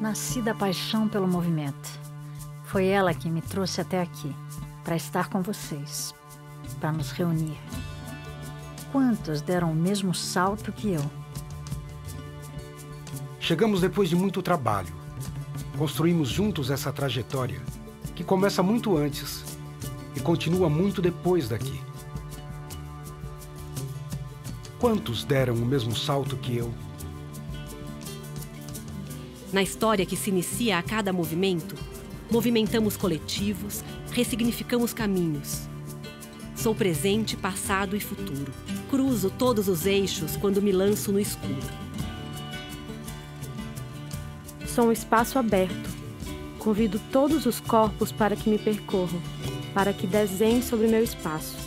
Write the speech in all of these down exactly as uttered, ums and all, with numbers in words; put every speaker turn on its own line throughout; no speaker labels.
Nasci da paixão pelo movimento. Foi ela que me trouxe até aqui, para estar com vocês, para nos reunir. Quantos deram o mesmo salto que eu?
Chegamos depois de muito trabalho. Construímos juntos essa trajetória, que começa muito antes e continua muito depois daqui. Quantos deram o mesmo salto que eu?
Na história que se inicia a cada movimento, movimentamos coletivos, ressignificamos caminhos. Sou presente, passado e futuro. Cruzo todos os eixos quando me lanço no escuro.
Sou um espaço aberto. Convido todos os corpos para que me percorram, para que desenhem sobre meu espaço.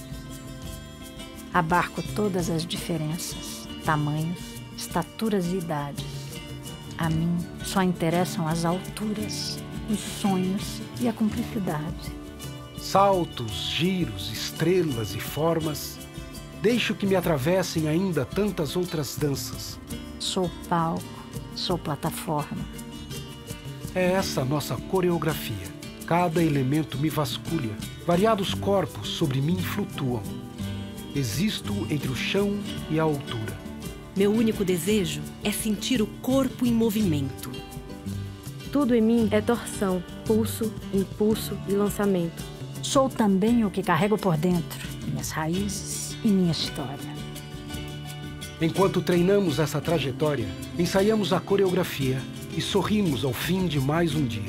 Abarco todas as diferenças, tamanhos, estaturas e idades. A mim só interessam as alturas, os sonhos e a cumplicidade.
Saltos, giros, estrelas e formas. Deixo que me atravessem ainda tantas outras danças.
Sou palco, sou plataforma.
É essa a nossa coreografia. Cada elemento me vasculha. Variados corpos sobre mim flutuam. Existo entre o chão e a altura.
Meu único desejo é sentir o corpo em movimento.
Tudo em mim é torção, pulso, impulso e lançamento.
Sou também o que carrego por dentro, minhas raízes e minha história.
Enquanto treinamos essa trajetória, ensaiamos a coreografia e sorrimos ao fim de mais um dia.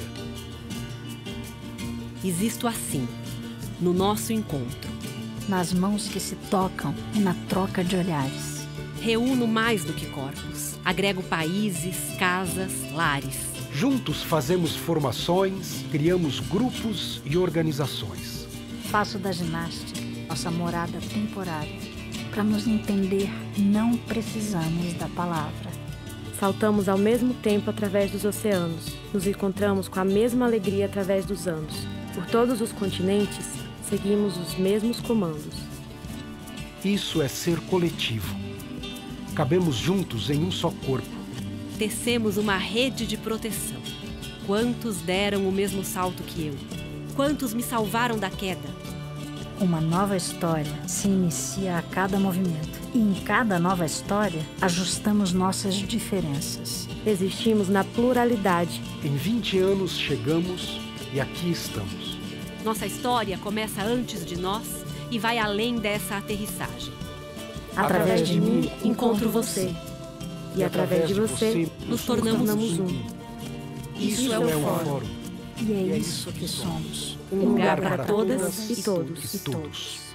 Existo assim, no nosso encontro.
Nas mãos que se tocam e na troca de olhares.
Reúno mais do que corpos. Agrego países, casas, lares.
Juntos fazemos formações, criamos grupos e organizações.
Faço da ginástica nossa morada temporária. Para nos entender, não precisamos da palavra.
Saltamos ao mesmo tempo através dos oceanos. Nos encontramos com a mesma alegria através dos anos. Por todos os continentes, seguimos os mesmos comandos.
Isso é ser coletivo. Cabemos juntos em um só corpo.
Tecemos uma rede de proteção. Quantos deram o mesmo salto que eu? Quantos me salvaram da queda?
Uma nova história se inicia a cada movimento. E em cada nova história, ajustamos nossas diferenças.
Existimos na pluralidade.
Em vinte anos chegamos e aqui estamos.
Nossa história começa antes de nós e vai além dessa aterrissagem.
Através de mim, encontro você. E através de você,
nos tornamos
um.
Isso é o fórum.
E é isso que somos.
Um lugar para todas e todos.
E todos.